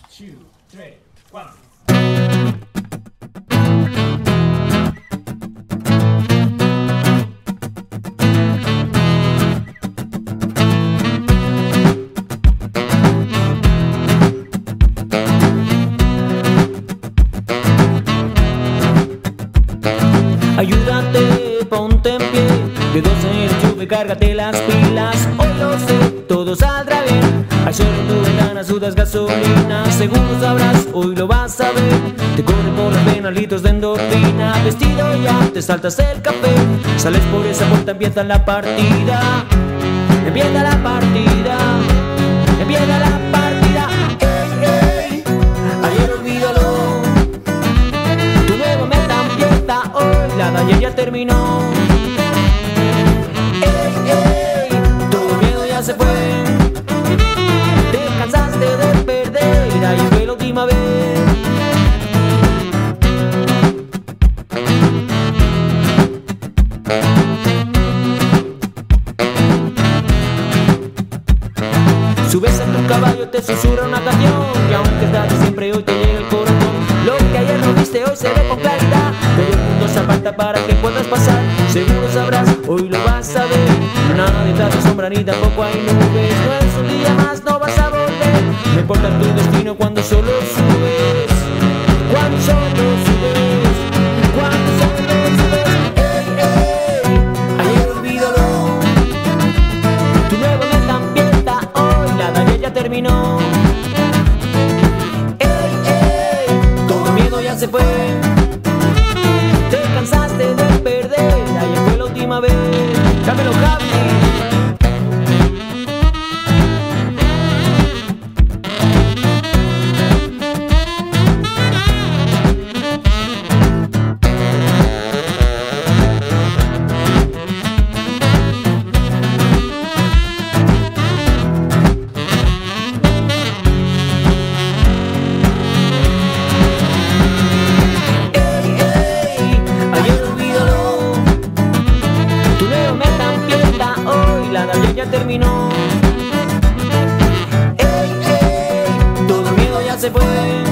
2, 3, 4. Ayúdate, ponte en pie, dedos en el enchufe, cárgate las pilas. Hoy lo sé, todo saldrá bien. Al sol en tu ventana sudas gasolina, seguro sabrás, hoy lo vas a ver. Te corren por las venas litros de endorfina. Vestido ya, te saltas el café, sales por esa puerta, empieza la partida. Empieza la partida, empieza la partida. Ey, ey, ayer olvídalo, tu nueva meta empieza hoy, la de ayer ya terminó. Ey, ey, todo miedo ya se fue, te cansaste de perder, ayer fue la última vez. Subes en tu caballo, te susurra una canción, y aunque es tarde siempre hoy te llega el corazón. Lo que ayer no viste hoy se ve con claridad, todo el mundo se aparta para que puedas pasar. Seguro sabrás, hoy lo vas a ver, nada detrás de sombra ni tampoco hay nubes. No es un día más, no vas a volver, no importa tu destino cuando solo subes. Cuando solo subes, cuando solo subes. Ey, ey, ayer olvídalo, tu nueva meta empieza hoy, la de ayer ya terminó. Ey, ey, todo miedo ya se fue, te cansaste de perder, ayer fue la última vez. Dámelo, Javi. Ya terminó. Ey, ey, todo miedo ya se fue.